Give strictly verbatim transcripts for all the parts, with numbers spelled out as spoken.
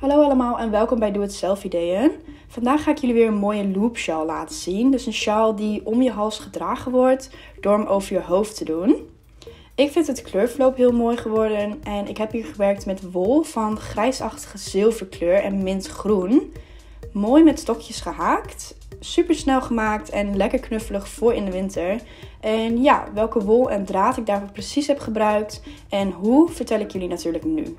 Hallo allemaal en welkom bij Doe Het Zelf Ideeën. Vandaag ga ik jullie weer een mooie loop sjaal laten zien. Dus een sjaal die om je hals gedragen wordt door hem over je hoofd te doen. Ik vind het kleurverloop heel mooi geworden en ik heb hier gewerkt met wol van grijsachtige zilverkleur en mintgroen. Mooi met stokjes gehaakt, super snel gemaakt en lekker knuffelig voor in de winter. En ja, welke wol en draad ik daarvoor precies heb gebruikt en hoe vertel ik jullie natuurlijk nu.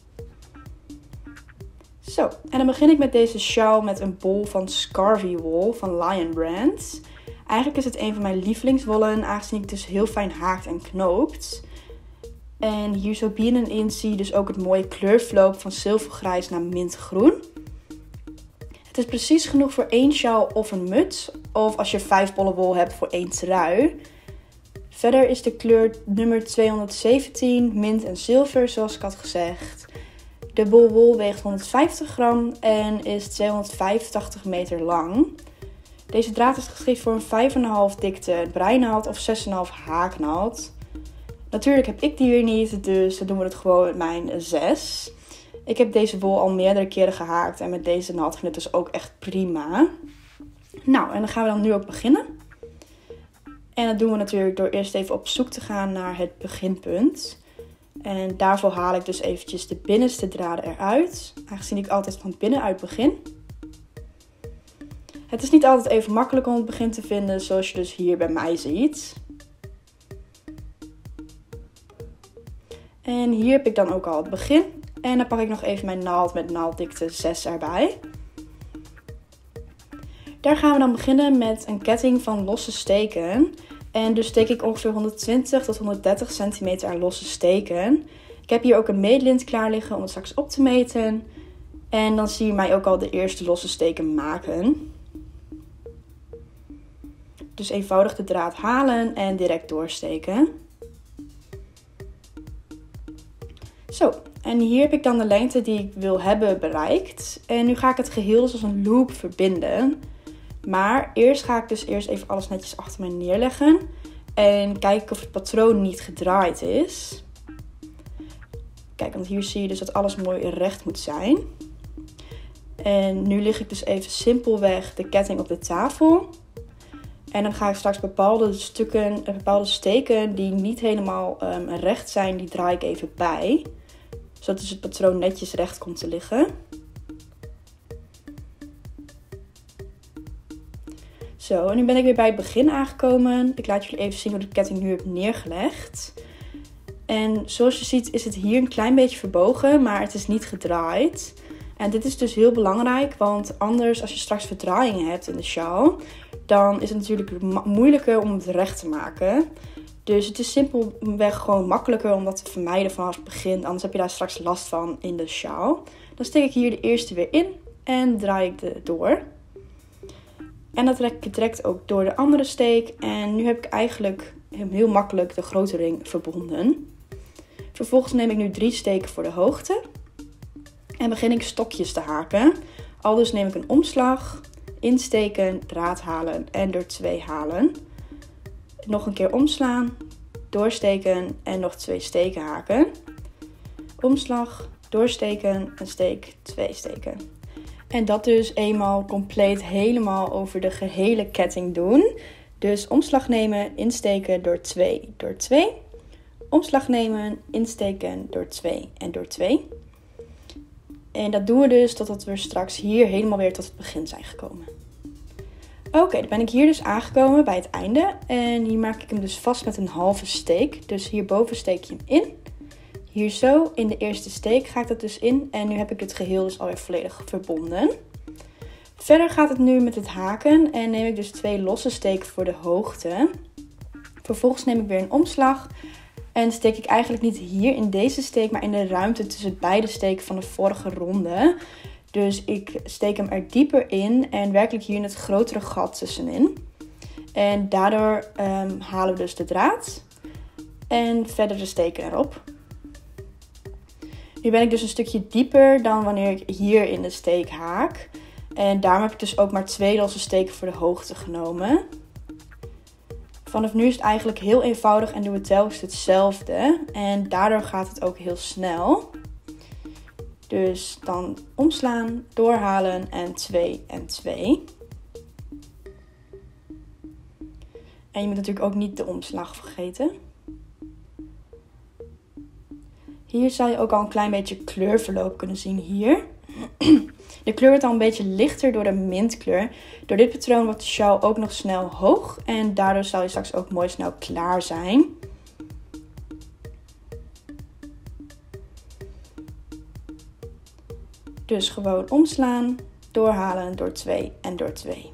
Zo, en dan begin ik met deze sjaal met een bol van Scarvy wol van Lion Brand. Eigenlijk is het een van mijn lievelingswollen, aangezien ik dus heel fijn haakt en knoopt. En hier zo binnenin zie je dus ook het mooie kleurverloop van zilvergrijs naar mintgroen. Het is precies genoeg voor één sjaal of een muts, of als je vijf bollen wol hebt voor één trui. Verder is de kleur nummer tweehonderdzeventien, mint en zilver zoals ik had gezegd. De bol wol weegt honderdvijftig gram en is tweehonderdvijfentachtig meter lang. Deze draad is geschikt voor een vijf komma vijf dikte breinaald of zes komma vijf haaknaald. Natuurlijk heb ik die weer niet, dus dan doen we het gewoon met mijn zes. Ik heb deze wol al meerdere keren gehaakt en met deze naald ging het dus ook echt prima. Nou, en dan gaan we dan nu ook beginnen. En dat doen we natuurlijk door eerst even op zoek te gaan naar het beginpunt. En daarvoor haal ik dus eventjes de binnenste draden eruit, aangezien ik altijd van binnenuit begin. Het is niet altijd even makkelijk om het begin te vinden, zoals je dus hier bij mij ziet. En hier heb ik dan ook al het begin. En dan pak ik nog even mijn naald met naalddikte zes erbij. Daar gaan we dan beginnen met een ketting van losse steken. En dus steek ik ongeveer honderdtwintig tot honderddertig centimeter aan losse steken. Ik heb hier ook een meetlint klaar liggen om het straks op te meten. En dan zie je mij ook al de eerste losse steken maken. Dus eenvoudig de draad halen en direct doorsteken. Zo, en hier heb ik dan de lengte die ik wil hebben bereikt. En nu ga ik het geheel dus als een loop verbinden. Maar eerst ga ik dus eerst even alles netjes achter mij neerleggen. En kijken of het patroon niet gedraaid is. Kijk, want hier zie je dus dat alles mooi recht moet zijn. En nu lig ik dus even simpelweg de ketting op de tafel. En dan ga ik straks bepaalde stukken, bepaalde steken die niet helemaal um, recht zijn, die draai ik even bij. Zodat dus het patroon netjes recht komt te liggen. Zo, en nu ben ik weer bij het begin aangekomen. Ik laat jullie even zien hoe de ketting nu heb neergelegd. En zoals je ziet is het hier een klein beetje verbogen, maar het is niet gedraaid. En dit is dus heel belangrijk, want anders als je straks verdraaiingen hebt in de sjaal, dan is het natuurlijk moeilijker om het recht te maken. Dus het is simpelweg gewoon makkelijker om dat te vermijden vanaf het begin, anders heb je daar straks last van in de sjaal. Dan steek ik hier de eerste weer in en draai ik de door. En dat trek ik direct ook door de andere steek. En nu heb ik eigenlijk heel makkelijk de grote ring verbonden. Vervolgens neem ik nu drie steken voor de hoogte. En begin ik stokjes te haken. Aldus neem ik een omslag, insteken, draad halen en door twee halen. Nog een keer omslaan, doorsteken en nog twee steken haken. Omslag, doorsteken, een steek, twee steken. En dat dus eenmaal compleet helemaal over de gehele ketting doen. Dus omslag nemen, insteken door twee, door twee. Omslag nemen, insteken door twee en door twee. En dat doen we dus totdat we straks hier helemaal weer tot het begin zijn gekomen. Oké, okay, dan ben ik hier dus aangekomen bij het einde. En hier maak ik hem dus vast met een halve steek. Dus hierboven steek je hem in. Hier zo, in de eerste steek ga ik dat dus in. En nu heb ik het geheel dus alweer volledig verbonden. Verder gaat het nu met het haken. En neem ik dus twee losse steken voor de hoogte. Vervolgens neem ik weer een omslag. En steek ik eigenlijk niet hier in deze steek, maar in de ruimte tussen beide steken van de vorige ronde. Dus ik steek hem er dieper in en werkelijk hier in het grotere gat tussenin. En daardoor um, halen we dus de draad. En verder de steken erop. Nu ben ik dus een stukje dieper dan wanneer ik hier in de steek haak. En daarom heb ik dus ook maar twee losse steken voor de hoogte genomen. Vanaf nu is het eigenlijk heel eenvoudig en doen we telkens hetzelfde. En daardoor gaat het ook heel snel. Dus dan omslaan, doorhalen en twee en twee. En je moet natuurlijk ook niet de omslag vergeten. Hier zou je ook al een klein beetje kleurverloop kunnen zien hier. De kleur wordt al een beetje lichter door de mintkleur. Door dit patroon wordt de sjaal ook nog snel hoog. En daardoor zal je straks ook mooi snel klaar zijn. Dus gewoon omslaan, doorhalen door twee en door twee.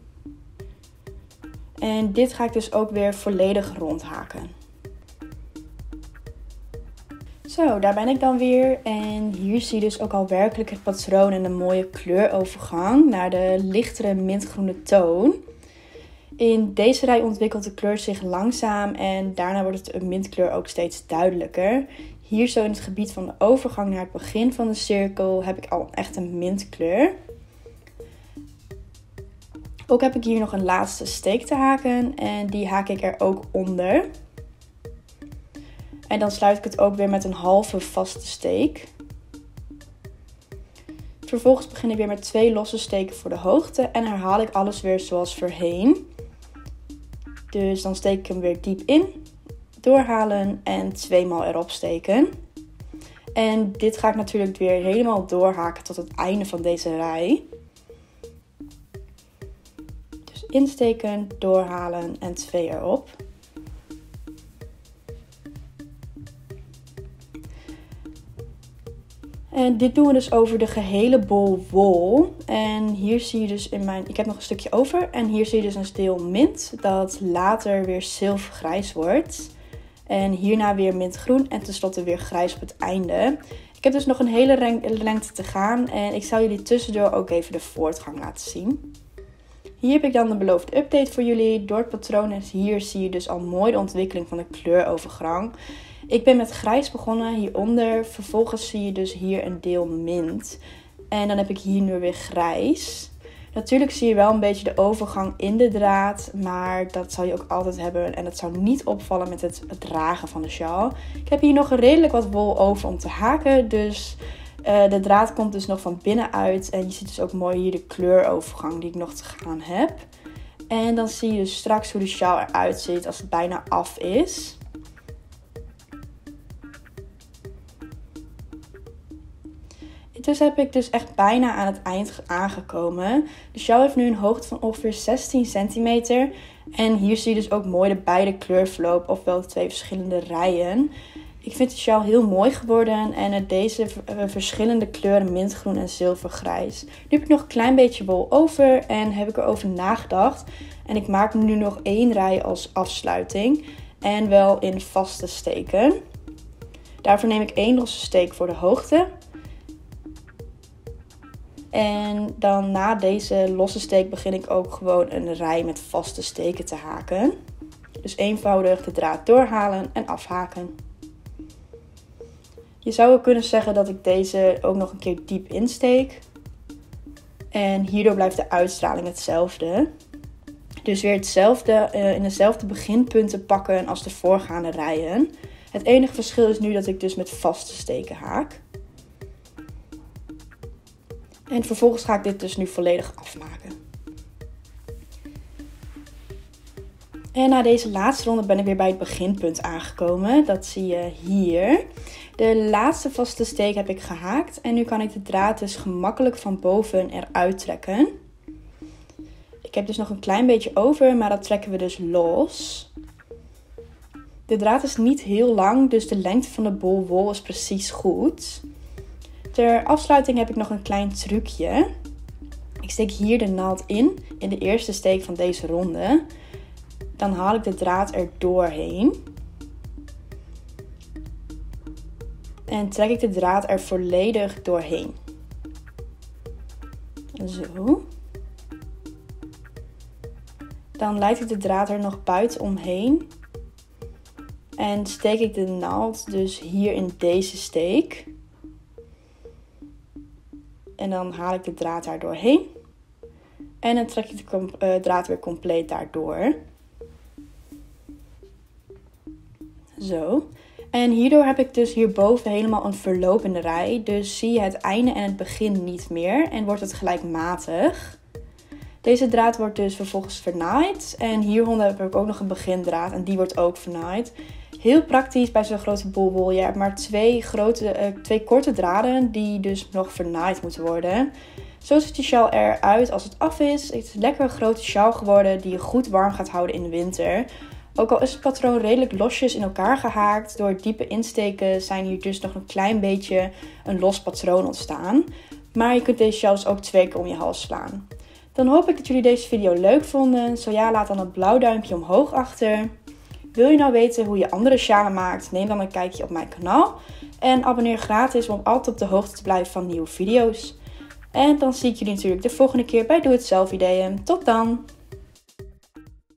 En dit ga ik dus ook weer volledig rondhaken. Zo, daar ben ik dan weer. En hier zie je dus ook al werkelijk het patroon en de mooie kleurovergang naar de lichtere mintgroene toon. In deze rij ontwikkelt de kleur zich langzaam en daarna wordt het een mintkleur ook steeds duidelijker. Hier zo in het gebied van de overgang naar het begin van de cirkel heb ik al echt een mintkleur. Ook heb ik hier nog een laatste steek te haken en die haak ik er ook onder. En dan sluit ik het ook weer met een halve vaste steek. Vervolgens begin ik weer met twee losse steken voor de hoogte en herhaal ik alles weer zoals voorheen. Dus dan steek ik hem weer diep in, doorhalen en tweemaal erop steken. En dit ga ik natuurlijk weer helemaal doorhaken tot het einde van deze rij. Dus insteken, doorhalen en twee erop. En dit doen we dus over de gehele bol wol. En hier zie je dus in mijn... Ik heb nog een stukje over. En hier zie je dus een deel mint dat later weer zilvergrijs wordt. En hierna weer mintgroen en tenslotte weer grijs op het einde. Ik heb dus nog een hele lengte te gaan. En ik zal jullie tussendoor ook even de voortgang laten zien. Hier heb ik dan de beloofde update voor jullie. Door het patroon en hier zie je dus al mooi de ontwikkeling van de kleurovergang. Ik ben met grijs begonnen hieronder. Vervolgens zie je dus hier een deel mint. En dan heb ik hier nu weer grijs. Natuurlijk zie je wel een beetje de overgang in de draad. Maar dat zal je ook altijd hebben. En dat zou niet opvallen met het dragen van de sjaal. Ik heb hier nog redelijk wat wol over om te haken. Dus uh, de draad komt dus nog van binnenuit. En je ziet dus ook mooi hier de kleurovergang die ik nog te gaan heb. En dan zie je dus straks hoe de sjaal eruit ziet als het bijna af is. Dus heb ik dus echt bijna aan het eind aangekomen. De sjaal heeft nu een hoogte van ongeveer zestien centimeter. En hier zie je dus ook mooi de beide kleurverloop, ofwel de twee verschillende rijen. Ik vind de sjaal heel mooi geworden en het deze verschillende kleuren mintgroen en zilvergrijs. Nu heb ik nog een klein beetje wol over en heb ik erover nagedacht. En ik maak nu nog één rij als afsluiting en wel in vaste steken. Daarvoor neem ik één losse steek voor de hoogte. En dan na deze losse steek begin ik ook gewoon een rij met vaste steken te haken. Dus eenvoudig de draad doorhalen en afhaken. Je zou ook kunnen zeggen dat ik deze ook nog een keer diep insteek. En hierdoor blijft de uitstraling hetzelfde. Dus weer hetzelfde, uh, in dezelfde beginpunten pakken als de voorgaande rijen. Het enige verschil is nu dat ik dus met vaste steken haak. En vervolgens ga ik dit dus nu volledig afmaken. En na deze laatste ronde ben ik weer bij het beginpunt aangekomen. Dat zie je hier. De laatste vaste steek heb ik gehaakt. En nu kan ik de draad dus gemakkelijk van boven eruit trekken. Ik heb dus nog een klein beetje over, maar dat trekken we dus los. De draad is niet heel lang, dus de lengte van de bol wol is precies goed. Ter afsluiting heb ik nog een klein trucje. Ik steek hier de naald in, in de eerste steek van deze ronde. Dan haal ik de draad er doorheen. En trek ik de draad er volledig doorheen. Zo. Dan leid ik de draad er nog buiten omheen. En steek ik de naald dus hier in deze steek. En dan haal ik de draad daar doorheen. En dan trek ik de uh, draad weer compleet daardoor. Zo. En hierdoor heb ik dus hierboven helemaal een verlopende rij. Dus zie je het einde en het begin niet meer en wordt het gelijkmatig. Deze draad wordt dus vervolgens vernaaid. En hieronder heb ik ook nog een begindraad en die wordt ook vernaaid. Heel praktisch bij zo'n grote boelwol. Je hebt maar twee, grote, uh, twee korte draden die dus nog vernaaid moeten worden. Zo ziet de sjaal eruit als het af is. Het is een lekker grote sjaal geworden die je goed warm gaat houden in de winter. Ook al is het patroon redelijk losjes in elkaar gehaakt, door het diepe insteken zijn hier dus nog een klein beetje een los patroon ontstaan. Maar je kunt deze sjaals ook twee keer om je hals slaan. Dan hoop ik dat jullie deze video leuk vonden. Zo ja, laat dan een blauw duimpje omhoog achter. Wil je nou weten hoe je andere sjalen maakt? Neem dan een kijkje op mijn kanaal. En abonneer gratis om altijd op de hoogte te blijven van nieuwe video's. En dan zie ik jullie natuurlijk de volgende keer bij Doe Het Zelf Ideeën. Tot dan!